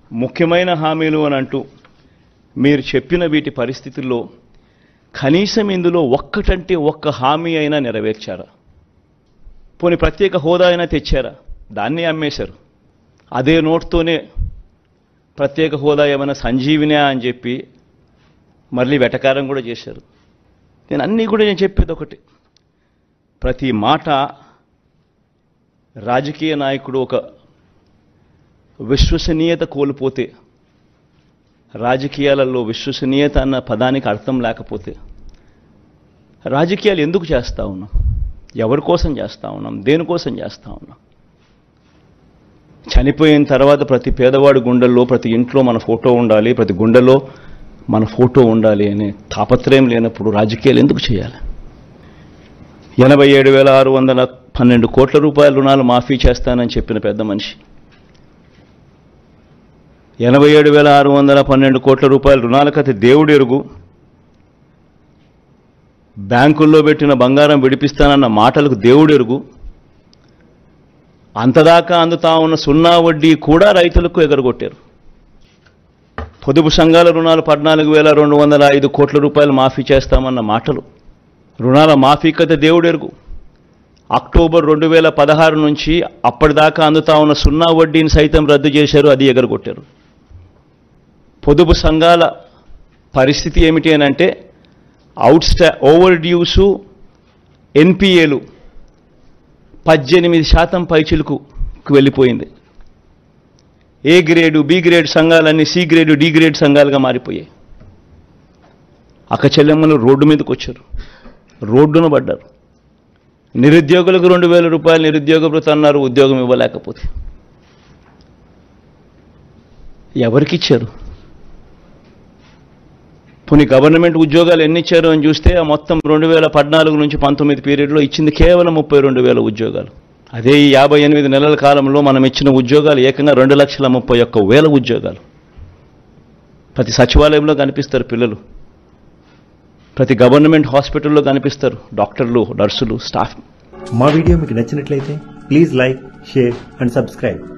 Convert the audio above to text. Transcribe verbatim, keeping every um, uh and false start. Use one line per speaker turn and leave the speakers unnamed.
ముఖ్యమైన హామీలు అని అంటూ మీరు చెప్పిన వీటి పరిస్థితుల్లో కనీసం ఇందులో ఒక్కటంటే ఒక్క హామీ అయినా నెరవేర్చారా? పోనీ ప్రత్యేక హోదా అయినా తెచ్చారా? దాన్ని అమ్మేశారు. అదే నోట్తోనే ప్రత్యేక హోదా ఏమైనా సంజీవినా అని చెప్పి మళ్ళీ వెటకారం కూడా చేశారు. నేను అన్నీ కూడా నేను చెప్పేది ఒకటి, ప్రతి మాట రాజకీయ నాయకుడు ఒక విశ్వసనీయత కోల్పోతే, రాజకీయాలలో విశ్వసనీయత అన్న పదానికి అర్థం లేకపోతే రాజకీయాలు ఎందుకు చేస్తూ ఉన్నాం? ఎవరి కోసం చేస్తూ ఉన్నాం? దేనికోసం చేస్తూ ఉన్నాం? చనిపోయిన తర్వాత ప్రతి పేదవాడి గుండెల్లో, ప్రతి ఇంట్లో మన ఫోటో ఉండాలి, ప్రతి గుండెలో మన ఫోటో ఉండాలి అనే తాపత్రయం లేనప్పుడు రాజకీయాలు ఎందుకు చేయాలి? ఎనభై ఏడు వేల ఆరు వందల పన్నెండు కోట్ల రూపాయల రుణాలు మాఫీ చేస్తానని చెప్పిన పెద్ద మనిషి ఎనభై ఏడు వేల ఆరు వందల పన్నెండు కోట్ల రూపాయల రుణాల కథ దేవుడు ఎరుగు. బ్యాంకుల్లో పెట్టిన బంగారం విడిపిస్తానన్న మాటలకు దేవుడు ఎరుగు. అంతదాకా అందుతా ఉన్న సున్నా వడ్డీ కూడా రైతులకు ఎగరగొట్టారు. పొదుపు సంఘాల రుణాలు పద్నాలుగు వేల రెండు వందల ఐదు కోట్ల రూపాయలు మాఫీ చేస్తామన్న మాటలు, రుణాల మాఫీ కథ దేవుడు ఎరుగు. అక్టోబర్ రెండు వేల పదహారు నుంచి అప్పటిదాకా అందుతా ఉన్న సున్నా వడ్డీని సైతం రద్దు చేశారు, అది ఎగరగొట్టారు. పొదుపు సంఘాల పరిస్థితి ఏమిటి అని అంటే అవుట్ స్టా ఓవర్ డ్యూసు ఎన్పిఏలు పద్దెనిమిది శాతం పైచిలకు వెళ్ళిపోయింది. ఏ గ్రేడు బి గ్రేడ్ సంఘాలన్నీ సి గ్రేడు డి గ్రేడ్ సంఘాలుగా మారిపోయాయి. అక్కచెల్లెమ్మలు రోడ్డు మీదకి వచ్చారు, రోడ్డున పడ్డారు. నిరుద్యోగులకు రెండు వేల రూపాయలు నిరుద్యోగ భృతి అన్నారు, ఉద్యోగం ఇవ్వలేకపోతే ఎవరికి ఇచ్చారు? పోనీ గవర్నమెంట్ ఉద్యోగాలు ఎన్ని ఇచ్చారు అని చూస్తే ఆ మొత్తం రెండు వేల పద్నాలుగు నుంచి పంతొమ్మిది పీరియడ్లో ఇచ్చింది కేవలం ముప్పై రెండు వేల ఉద్యోగాలు. అదే ఈ యాభై ఎనిమిది నెలల కాలంలో మనం ఇచ్చిన ఉద్యోగాలు ఏకంగా రెండు లక్షల ముప్పై ఒక్క వేల ఉద్యోగాలు. ప్రతి సచివాలయంలో కనిపిస్తారు పిల్లలు, ప్రతి గవర్నమెంట్ హాస్పిటల్లో కనిపిస్తారు డాక్టర్లు, నర్సులు, స్టాఫ్.
మా వీడియో మీకు నచ్చినట్లయితే please like, share and subscribe.